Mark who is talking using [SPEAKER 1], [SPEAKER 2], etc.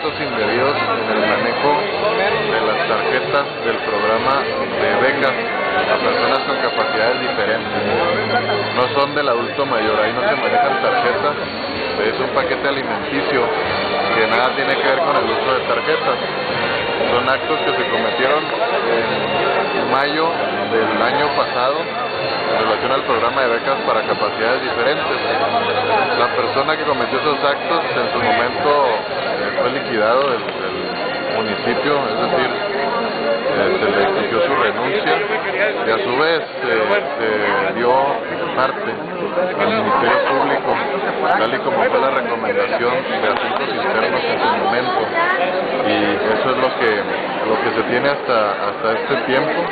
[SPEAKER 1] actos indebidos en el manejo de las tarjetas del programa de becas a personas con capacidades diferentes. No son del adulto mayor, ahí no se manejan tarjetas, es un paquete alimenticio que nada tiene que ver con el uso de tarjetas. Son actos que se cometieron en mayo del año pasado en relación al programa de becas para capacidades diferentes. La persona que cometió esos actos en su momento fue liquidado del municipio, es decir, se le exigió su renuncia y a su vez se dio parte al Ministerio Público, tal y como fue la recomendación de Asuntos Internos en su momento, y eso es lo que se tiene hasta este tiempo.